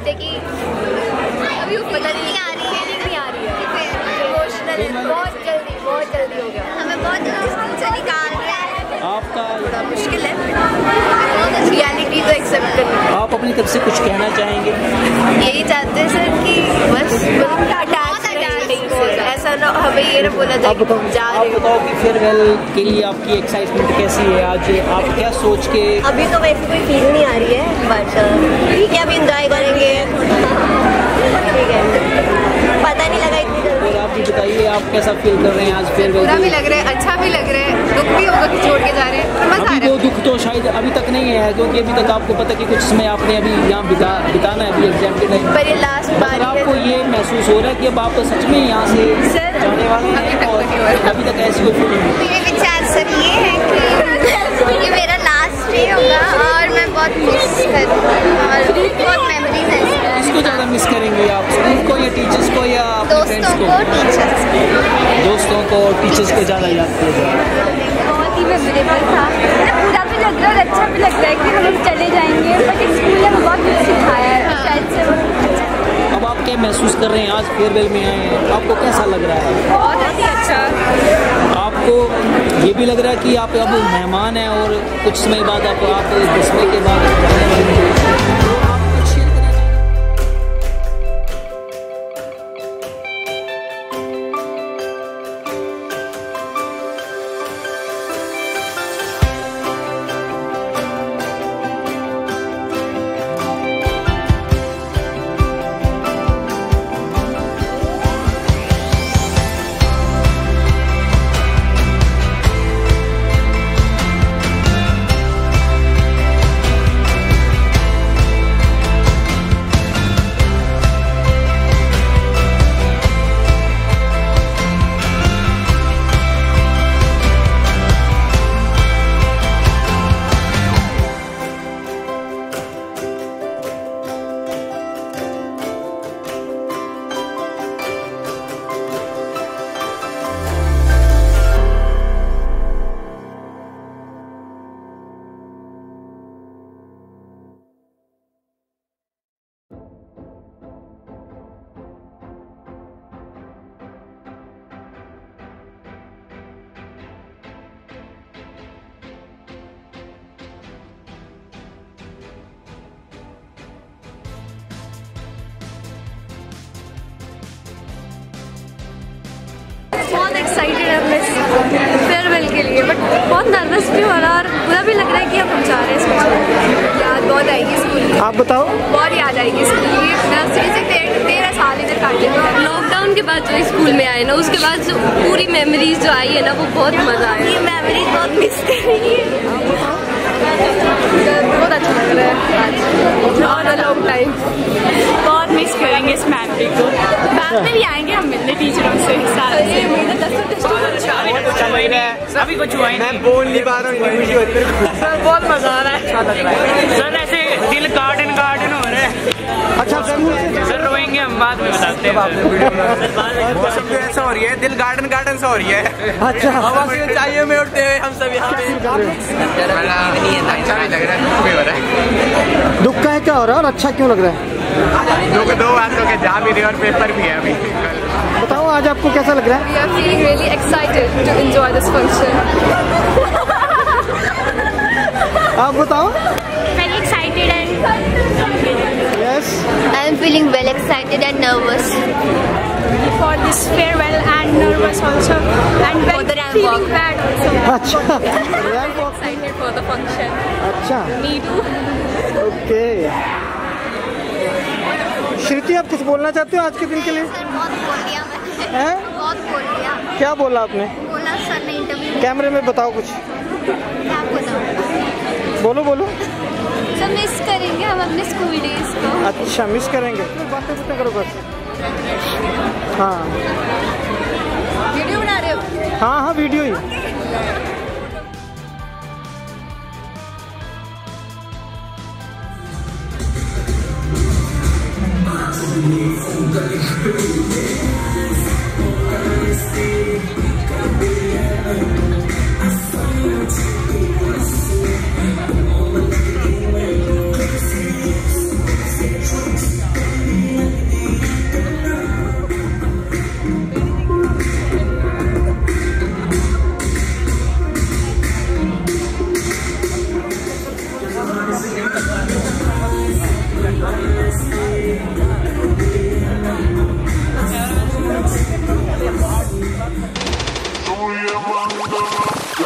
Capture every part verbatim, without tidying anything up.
Birthday की अभी पता नहीं आ रही है, नहीं आ रही है, इमोशनल है, बहुत जल्दी बहुत जल्दी हो गया, हमें बहुत जल्दी स्कूल से निकाल रहा है। आपका बड़ा मुश्किल है रियलिटी तो एक्सेप्ट करना। आप अपनी तरफ से कुछ कहना चाहेंगे? यही चाहते हैं सर कि बस ऐसा ना हमें ये ना बोला जाए कि तुम जा रहे हो। आप बताओ कि फेयरवेल के लिए आपकी एक्साइटमेंट कैसी है आज? आप क्या सोच के? अभी तो वैसे कोई फील नहीं आ रही है, बट ठीक है अभी एंजॉय करेंगे। ठीक है, पता नहीं लगा इतनी जल्दी। और आप भी बताइए आप कैसा फील कर रहे हैं आज फेयरवेल? बुरा भी लग रहा है, अच्छा भी लग रहा है, दुख भी होगा कि छोड़ के जा रहे हैं, मजा आ रहा है। वो दुख तो शायद अभी तक नहीं है क्योंकि अभी तक आपको पता कि कुछ समय आपने अभी यहाँ बिता बिताना है अभी एग्जाम के टाइम पर। ये लास्ट बार आपको ये महसूस हो रहा है कि अब आप सच में यहाँ से जाने वाले हैं और अभी तक ऐसी कोई फीलिंग नहीं? मेरे विचार सर ये है कि ये मेरा लास्ट डे होगा और मैं बहुत मिस करूँगा और बहुत मेमोरीज हैं। किसको ज़्यादा मिस करेंगे आप, स्कूल को या टीचर्स को या दोस्तों को? टीचर्स दोस्तों को और टीचर्स को ज़्यादा याद करेंगे। बहुत ही मेमोरेबल था, पूरा भी लग रहा है, अच्छा भी लग रहा है कि हम चले जाएंगे, बट स्कूल ने बहुत कुछ सिखाया है शायद से। अब आप क्या महसूस कर रहे हैं आज फेयरवेल में आए हैं, आपको कैसा लग रहा है? बहुत ही अच्छा। आपको ये भी लग रहा है कि आप अब मेहमान हैं और कुछ समय बाद आप आप दसवें के बाद जाने वाले हैं? बहुत एक्साइटेड है अपने फेयरवेल के लिए, बट बहुत नर्वस भी हो रहा है और बुरा भी लग रहा है कि अब हम जा रहे हैं स्कूल। याद बहुत आएगी स्कूल की। आप बताओ? बहुत याद आएगी स्कूल की। नर्सरी से तेरह साल इधर काटे। लॉकडाउन के बाद जो स्कूल में आए ना, उसके बाद जो पूरी मेमोरीज जो आई है ना, वो बहुत मजा आया। ये मेमोरीज बहुत मिस करेंगे, बहुत अच्छा लग रहा है आज और लॉन्ग टाइम। बहुत मिस करेंगे इस मेमोरी को। बाद में भी आएंगे हम मिलने टीचरों से। अभी कुछ हुआ ही नहीं, मैं बोल नहीं पा रहा हूँ, बहुत मजा आ रहा है सर। ऐसे दिल गार्डन गार्डन हो रहे हैं। अच्छा सर रोएंगे हम, बाद में बताते हैं। मौसम तो ऐसा हो रही है, दिल गार्डन गार्डन सा हो रही है। अच्छा हवा से ऊंचाइयों में उठते हुए हम सब यहाँ अच्छा नहीं लग रहा है। दुख का है क्या हो रहा है और अच्छा क्यों लग रहा है? दो दो बातों के जा भी रहे और पेपर भी है अभी। बताओ आज आपको कैसा लग रहा है? We are feeling really excited to enjoy this function. आप बताओ? Very excited and yes. I am feeling well excited and nervous For this farewell and nervous also and For the very ramp feeling walk. bad also. अच्छा Excited for the function. अच्छा Me too. Okay. Shruti आप कुछ बोलना चाहते हो आज के दिन के लिए? सर बहुत बोल दिया मैंने। हैं? बहुत बोल दिया। क्या बोला आपने? बोला सर ने इंटरव्यू। कैमरे में बताओ कुछ। क्या बताऊँ? बोलो बोलो। सब मिस करेंगे हम अपने स्कूल डेज को। अच्छा मिस करेंगे, बातें बातें करो बस। हाँ वीडियो बना रहे हो? हाँ हाँ वीडियो ही।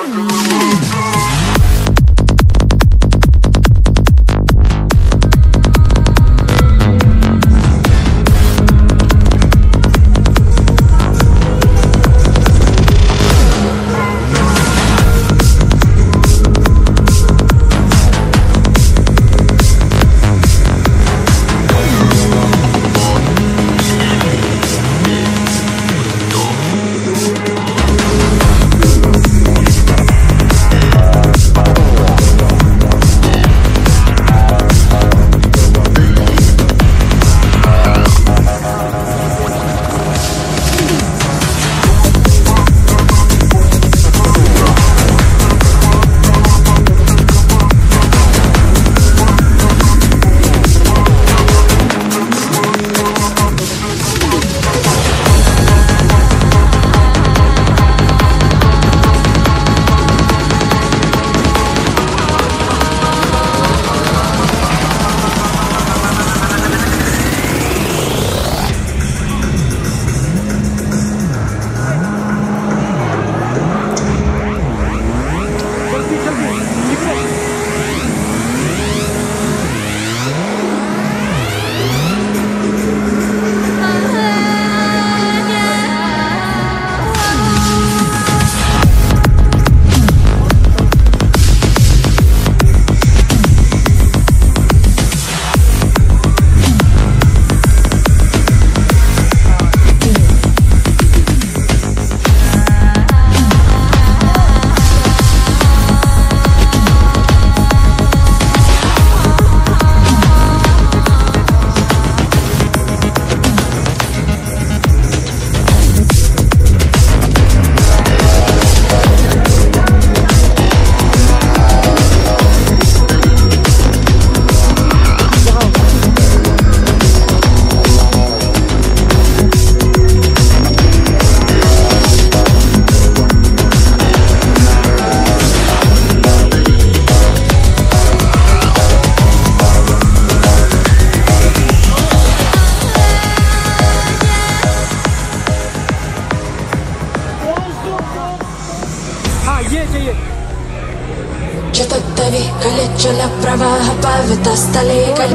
जल प्रवाह पावितस्थले कल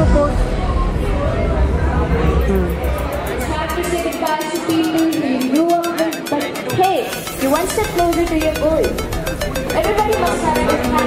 Hey, you one step closer to your goal. Everybody must have a good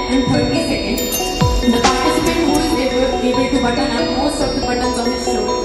and thirty seconds. The participant who is able, able to button up most of the buttons of his show.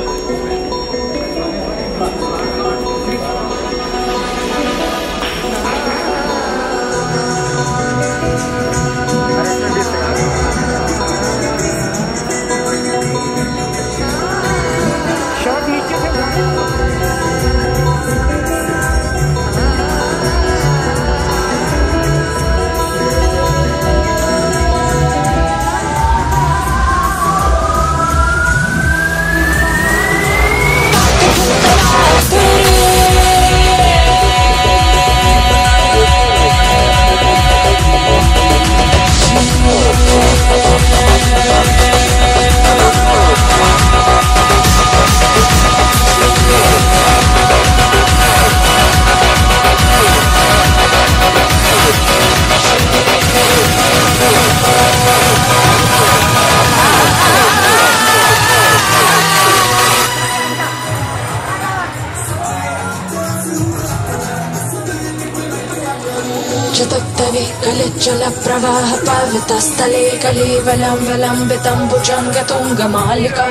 चतुक्तवे कलिचल प्रवाह पावितस्थले कलेवलं विलम्बितं भुजङ्गतुङ्गमालिकः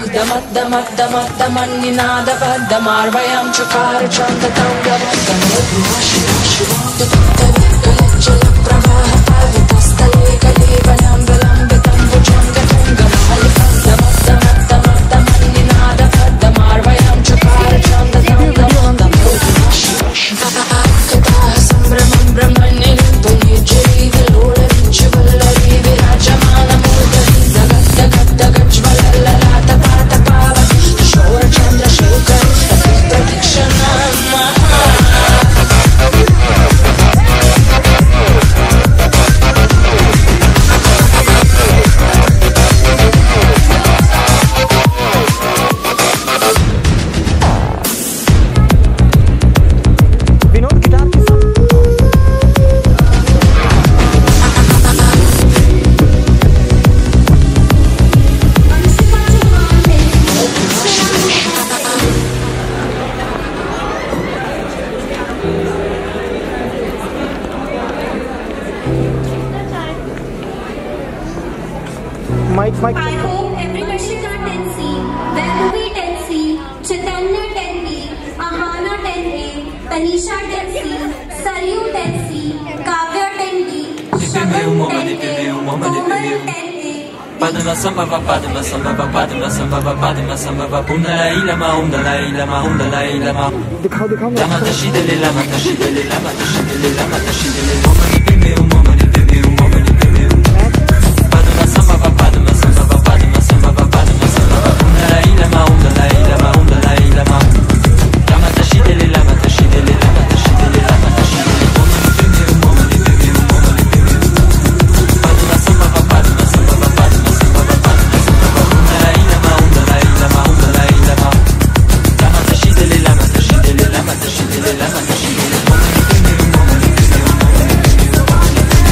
दमद्दमद्दमद्दमन्निनादपद्दमार्वयं चकार चन्दतौगमद्दमद्दमशिवशिवतुक्तवे कलिचल प्रवाह पावितस्थले कलेवलं विलम्बितं भुजङ्गतुङ्गमालिकः दमद्दमद्दमद्दमन्निनादपद्दमार्वयं चकार चन्दतौगमद्दमशिवशिवतुक्तवे सम्भ्रमं ब्रह्मण्य Mike, Mike. I hope Everybashika ten C, Vaibhavi ten C, Chaitanya ten B, Ahana ten A, Tanisha ten C, Saryu ten C, Kavya ten D, Shaban ten A, Komal ten A. Padma samba padma samba padma samba padma samba um dalai lama um dalai lama um dalai lama दिखाओ दिखाओ lama tashidele lama tashidele lama tashidele lama tashidele momani bimbe um momani bimbe um momani bimbe um padma samba padma samba padma samba padma samba um dalai lama um dalai lama um dalai lama lama tashidele lama tashidele lama tashidele lama tashidele momani bimbe um momani bimbe um momani bimbe padma samba padma samba padma samba padma samba um dalai lama um dalai lama um dalai lama lama tashidele lama tashidele lama tashidele lama tashidele momani bimbe um momani bimbe um momani bimbe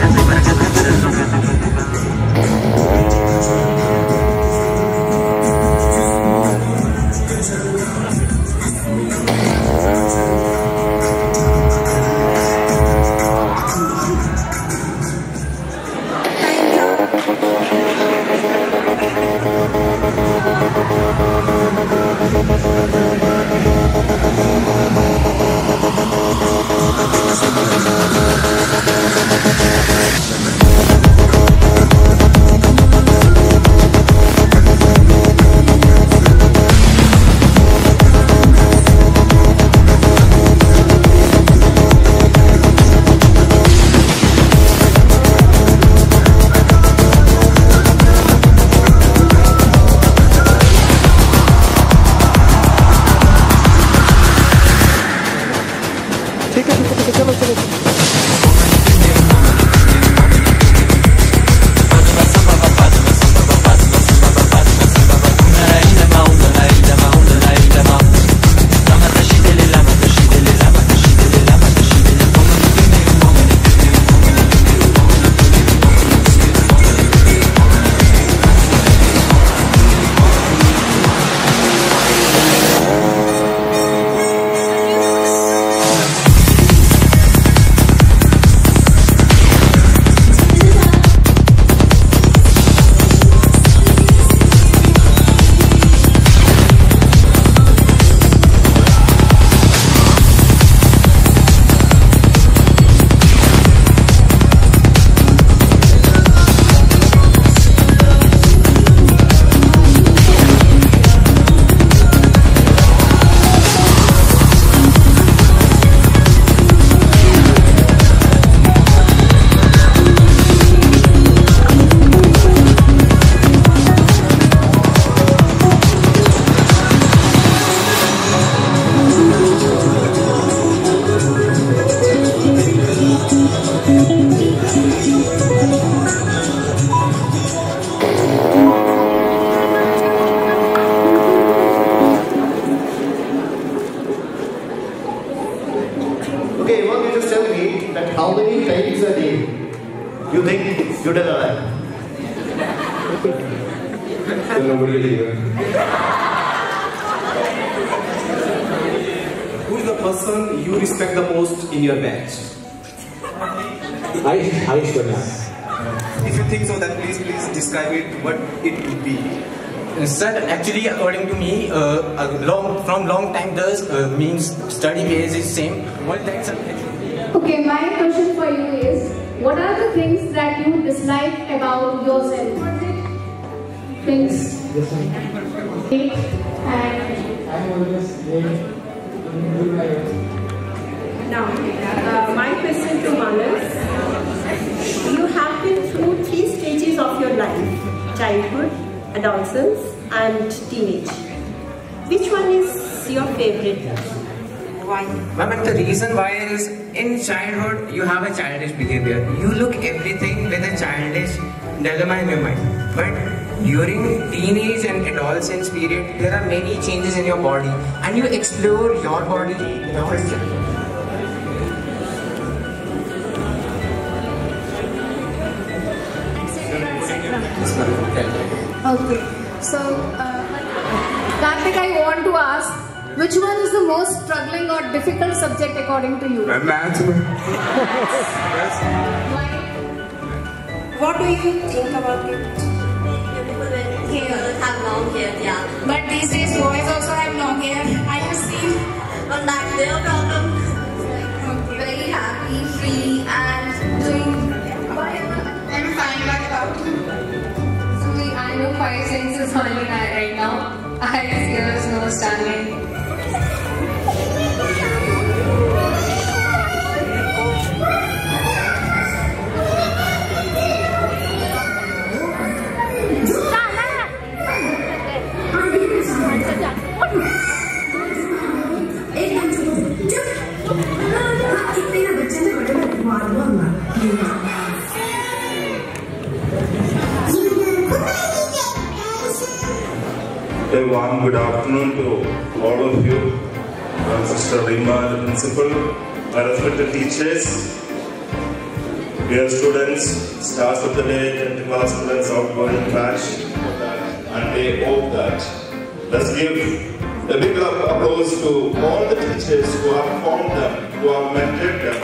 How many times a day you think you tell a lie? Then nobody will hear. Who is the person you respect the most in your batch? Aish, Aish Kanya. If you think so, then please, please describe it, what it would be. Sir, actually, according to me, uh, a long, from long time does uh, means study base is same. One time, sir. Okay, my question for you is, what are the things that you dislike about yourself? Things. Hate and. I'm always late. Now, uh, my question to Manas. You have been through three stages of your life: childhood, adolescence, and teenage. Which one is your favorite? Why? Ma'am, the reason why is in childhood you have a childish behavior. You look everything with a childish dilemma in your mind. But during teenage and adolescence period, there are many changes in your body, and you explore your body yourself. Okay, so uh, Karthik, I want to ask, which one is the most struggling or difficult subject according to you? Maths. Why? What do you think about it? Beautiful hair, have long hair, yeah. But these days boys also have long hair. I have seen. Well, that's their problem. Okay. Very happy, free, and doing whatever. I'm fine. What about you? I know five senses only right now. Eyes, ears, nose, tongue. A warm good afternoon to all of you. I'm Sister Rima, the principal, my respected teachers, Dear students, stars of the day, tenth class students outgoing batch, and they hope that. Let's give a big applause to all the teachers who have formed them, who have mentored them.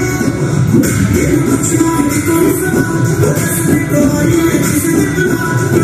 Thank you.